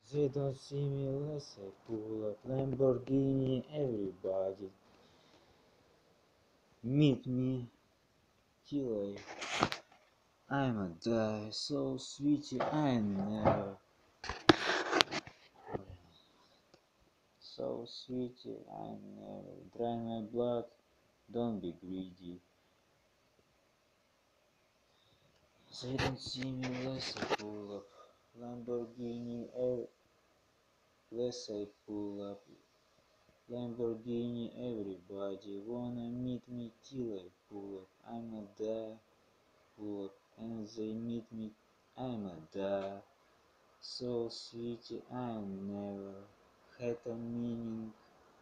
They don't see me unless I pull up Lamborghini. Everybody meet me till I'm a die. So sweetie, I never. So sweetie, I never. Dry my blood. Don't be greedy. They don't see me unless I pull up Lamborghini. Unless I pull up Lamborghini. Everybody wanna meet me till I pull up. I'm a die. Pull up and they meet me. I'm a die. So sweetie, I never had a meaning.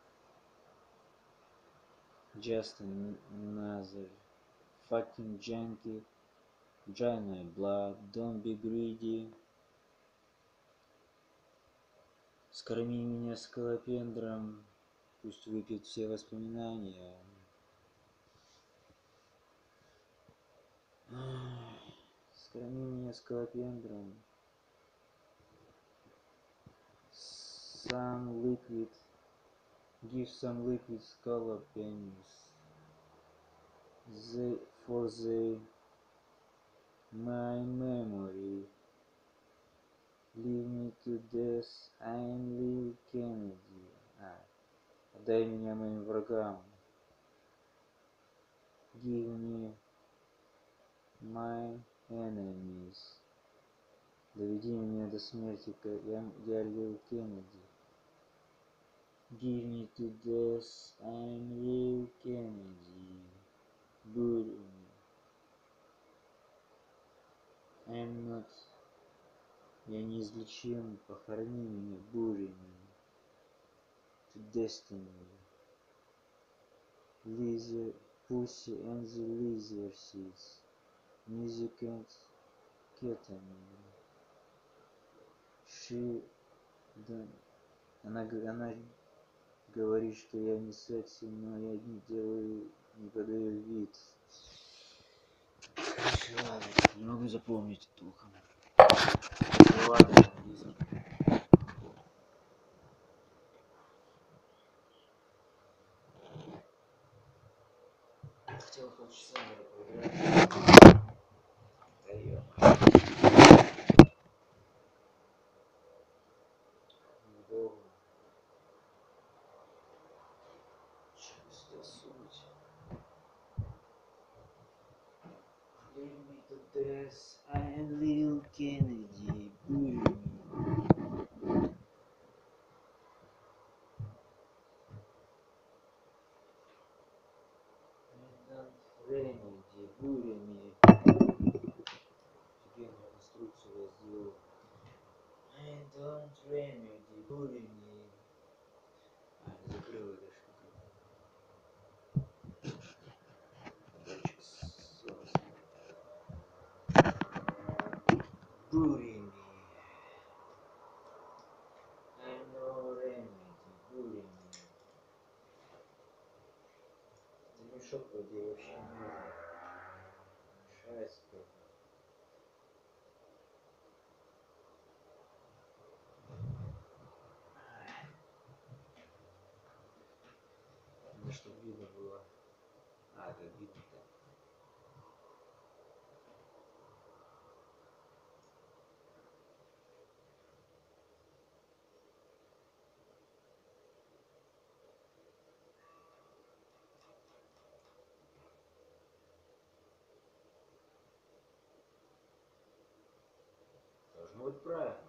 Just another fucking junkie. Dry my blood. Don't be greedy. Скорми меня скалопендром, пусть выпьет все воспоминания. Скорми меня скалопендром. Some liquid, give some liquid scallopians. For my memory. Leave me to death, I'm Lil Kennedy. Отдай меня моим врагам. Give me my enemies. Доведи меня до смерти, я Лил Кеннеди. Give me to death, I'm Lil Kennedy. Bury me. I'm not. Я неизлечим, похорони меня, bury me. To destiny. Lizard, pussy and the lizard seeds. Music and ketamine. Она говорит, что я не секси, но я не подаю вид. Не могу запомнить толком. Ладно, английский. Хотел полчаса, наверное, поиграть. Да ё-моё. Недолго. Чисто суть. Leave me to death, I am Lil Kennedy. Bury me. Remedy, bury me. Офигенную конструкцию я сделал. I don't remedy, bury me. Не закрыл эта штука. Датчик солнца. Bury me. I no remedy, bury me. Ремешок вроде вообще нет. Шайс какой-то. Надо, чтобы видно было. Это видно-то. Должно быть правильно.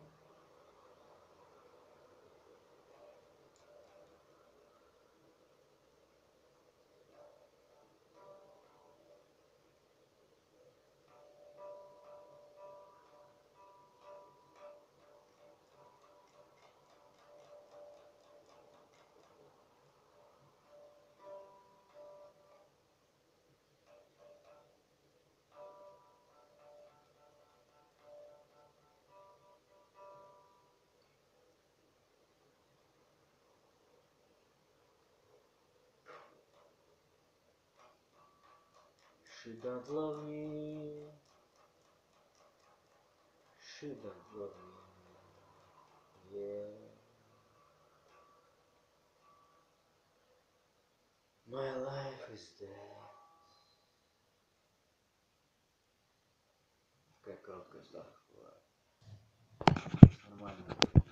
She don't love me. She don't love me. My life is dead. Какая короткая ставка была. Нормально.